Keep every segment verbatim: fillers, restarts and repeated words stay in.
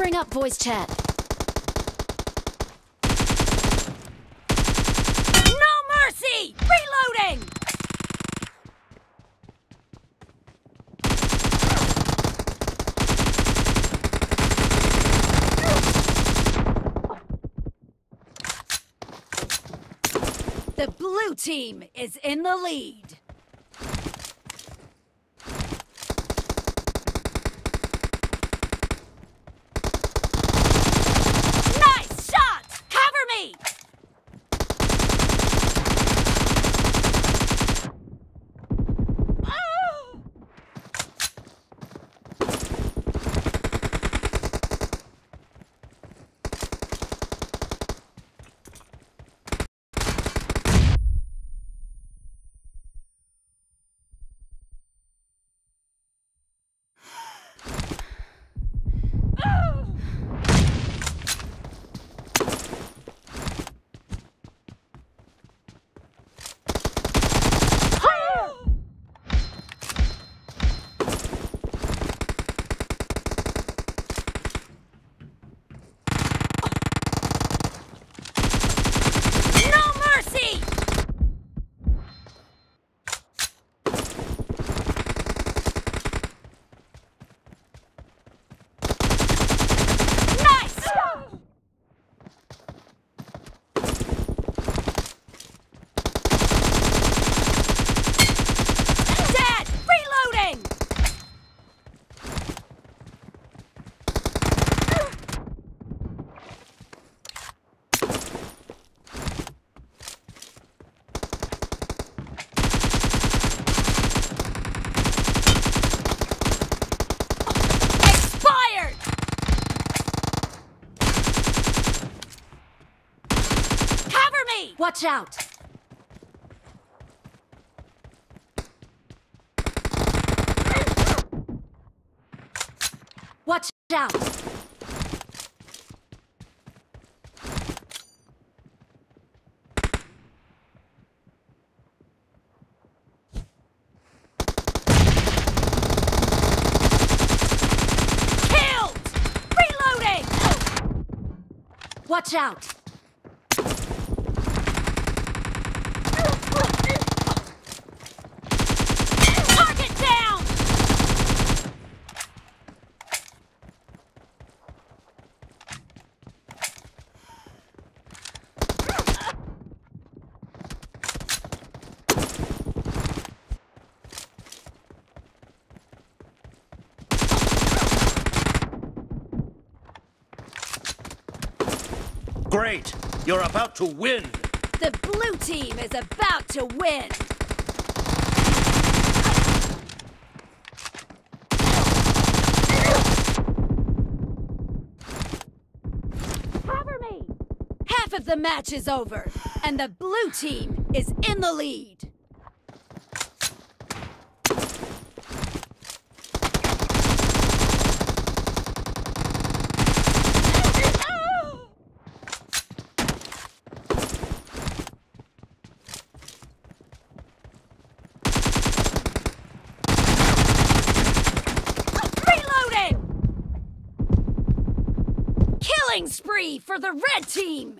Bring up voice chat. No mercy! Reloading! The blue team is in the lead. Nice shot! Cover me! Oh! Watch out! Watch out! Killed! Reloading! Watch out! Target down! Great! You're about to win! The blue team is about to win! Cover me! Half of the match is over, and the blue team is in the lead. Killing spree for the red team!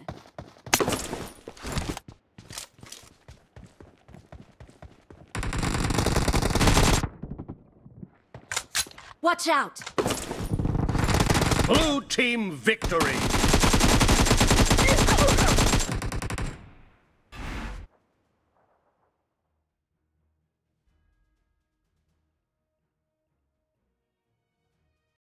Watch out! Blue team victory!